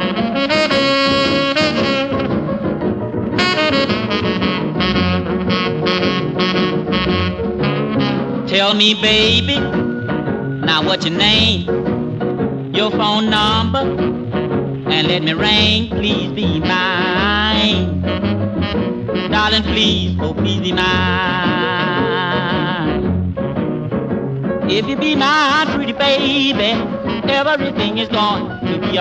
Tell me, baby, now what's your name, your phone number, and let me ring. Please be mine, darling, please, oh please be mine. If you be my pretty baby, everything is going to be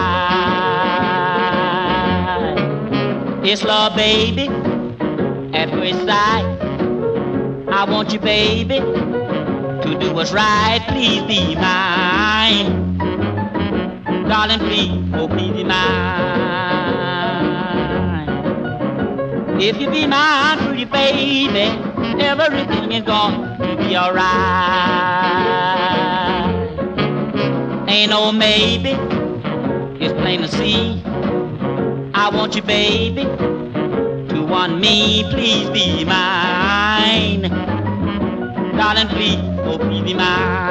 alright. It's love, baby, at first sight. I want you, baby, to do what's right. Please be mine, darling, please, oh please be mine. If you be my pretty baby, everything is going to be alright. Ain't no maybe, it's plain to see. I want you, baby, to want me. Please be mine, darling, please, oh please be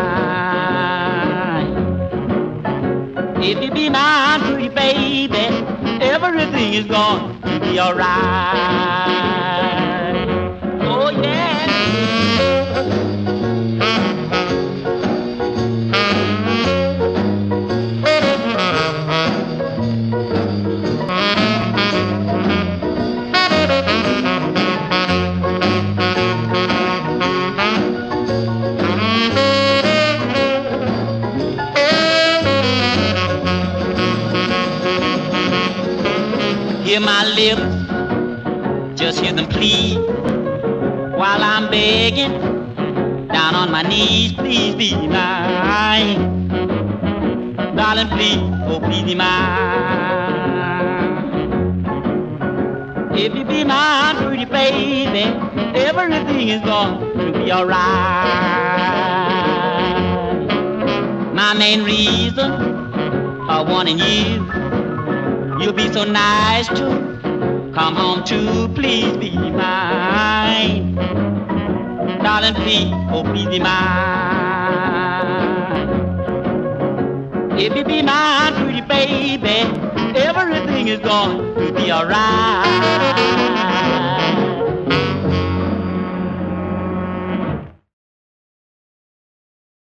mine. If you be my pretty baby, everything is going to be alright. Oh yeah. Hear my lips, just hear them plead, while I'm begging, down on my knees. Please be mine, darling, please, oh please be mine. If you be my pretty baby, everything is going to be alright. My main reason for wanting you, you'll be so nice to come home to. Please be mine, darling, please, oh please be mine. If you be my pretty baby, everything is going to be alright.